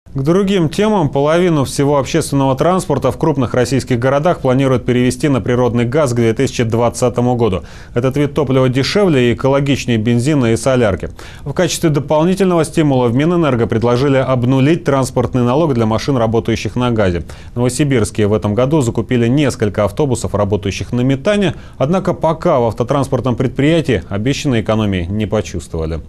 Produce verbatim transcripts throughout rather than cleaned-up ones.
К другим темам. Половину всего общественного транспорта в крупных российских городах планируют перевести на природный газ к две тысячи двадцатому году. Этот вид топлива дешевле и экологичнее бензина и солярки. В качестве дополнительного стимула в Минэнерго предложили обнулить транспортный налог для машин, работающих на газе. Новосибирские в этом году закупили несколько автобусов, работающих на метане. Однако пока в автотранспортном предприятии обещанной экономии не почувствовали.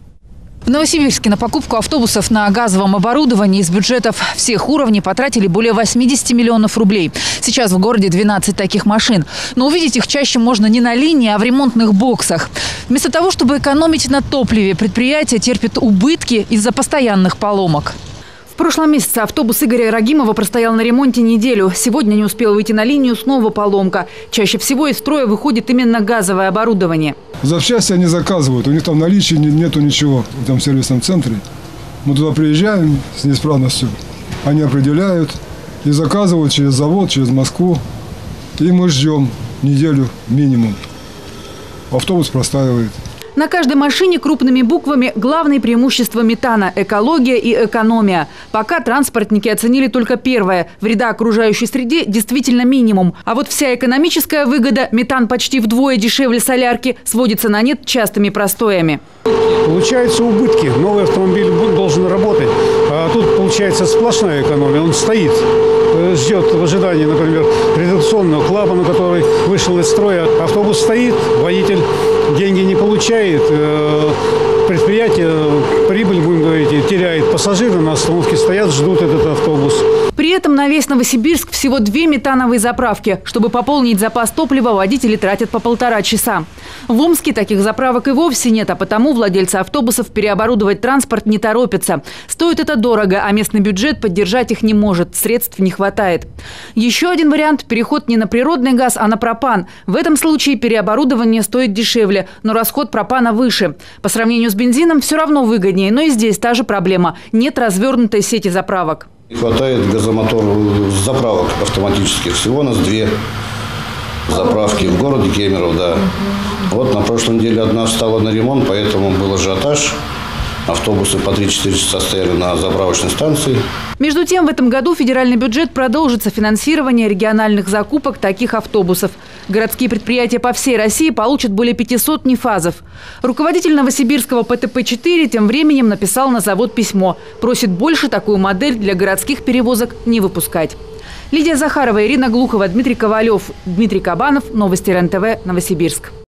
В Новосибирске на покупку автобусов на газовом оборудовании из бюджетов всех уровней потратили более восьмидесяти миллионов рублей. Сейчас в городе двенадцать таких машин. Но увидеть их чаще можно не на линии, а в ремонтных боксах. Вместо того, чтобы экономить на топливе, предприятие терпит убытки из-за постоянных поломок. В прошлом месяце автобус Игоря Рагимова простоял на ремонте неделю. Сегодня не успел выйти на линию, снова поломка. Чаще всего из строя выходит именно газовое оборудование. Запчасти они заказывают, у них там наличия нету ничего в этом сервисном центре. Мы туда приезжаем с неисправностью, они определяют и заказывают через завод, через Москву. И мы ждем неделю минимум. Автобус простаивает. На каждой машине крупными буквами главные преимущества метана – экология и экономия. Пока транспортники оценили только первое. Вреда окружающей среде действительно минимум. А вот вся экономическая выгода – метан почти вдвое дешевле солярки – сводится на нет частыми простоями. Получаются убытки. Новый автомобиль должен работать. А тут получается сплошная экономия. Он стоит, ждет в ожидании, например, редукционного клапана, который вышел из строя. Автобус стоит, водитель деньги не получает, предприятие прибыль, будем говорить, теряет. Пассажиры на остановке стоят, ждут этот автобус. При этом на весь Новосибирск всего две метановые заправки. Чтобы пополнить запас топлива, водители тратят по полтора часа. В Омске таких заправок и вовсе нет, а потому владельцы автобусов переоборудовать транспорт не торопятся. Стоит это дорого, а местный бюджет поддержать их не может, средств не хватает. Еще один вариант – переход не на природный газ, а на пропан. В этом случае переоборудование стоит дешевле, но расход пропана выше. По сравнению с бензином все равно выгоднее, но и здесь та же проблема – нет развернутой сети заправок. Не хватает газомоторных заправок автоматических. Всего у нас две заправки в городе Кемерово, да. Вот на прошлой неделе одна встала на ремонт, поэтому был ажиотаж. Автобусы по три-четыре часа стояли на заправочной станции. Между тем, в этом году федеральный бюджет продолжит софинансирование региональных закупок таких автобусов. Городские предприятия по всей России получат более пятисот нефазов. Руководитель Новосибирского Пэ Тэ Пэ четыре тем временем написал на завод письмо. Просит больше такую модель для городских перевозок не выпускать. Лидия Захарова, Ирина Глухова, Дмитрий Ковалев, Дмитрий Кабанов. Новости эр эн тэ вэ, Новосибирск.